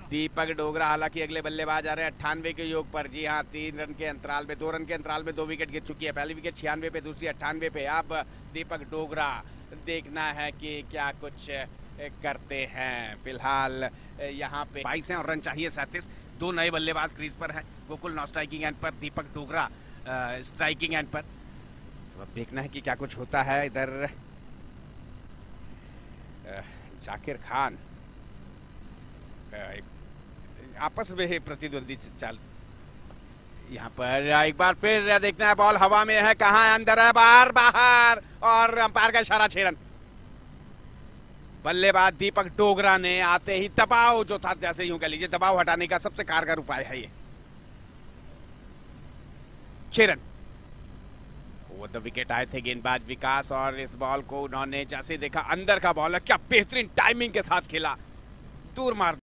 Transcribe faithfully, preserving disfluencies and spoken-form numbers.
दीपक डोगरा हालांकि अगले बल्लेबाज आ रहे हैं अट्ठानवे के योग पर। जी हाँ, तीन रन के अंतराल में, दो रन के अंतराल में दो विकेट गिर चुकी है। पहली विकेट छियानवे पे, दूसरी अट्ठानवे पे। अब दीपक डोगरा देखना है कि क्या कुछ करते हैं। फिलहाल यहाँ पे बाईस हैं और रन चाहिए सैंतीस। दो नए बल्लेबाज क्रीज पर हैं। गोकुल नॉन स्ट्राइकिंग एंड पर, दीपक डोगरा स्ट्राइकिंग एंड पर। तो अब देखना है कि क्या कुछ होता है। इधर जाकिर खान आपस में ही प्रतिद्वंदी चाल। यहाँ पर एक बार फिर देखना है, बॉल हवा में है, कहाँ है, अंदर है, बाहर बाहर, और अंपायर का इशारा, छह रन। बल्लेबाज दीपक डोगरा ने आते ही दबाव जो था, जैसे यूं कह लीजिए दबाव हटाने का सबसे कारगर उपाय है ये। छह रन। वो द विकेट आए थे गेंदबाज विकास, और इस बॉल को उन्होंने जैसे देखा अंदर का बॉल है, क्या बेहतरीन टाइमिंग के साथ खेला, दूर मार